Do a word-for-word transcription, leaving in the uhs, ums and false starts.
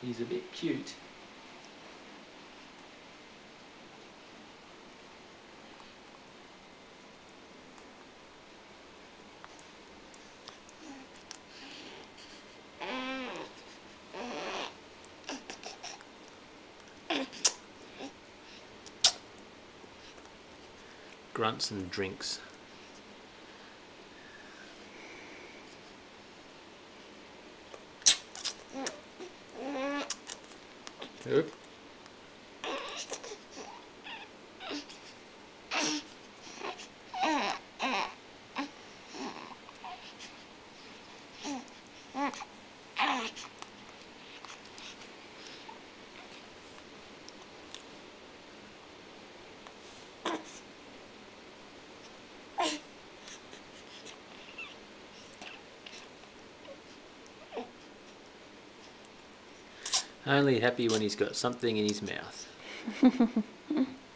he's a bit cute. Grunts and drinks. Oop. Only happy when he's got something in his mouth.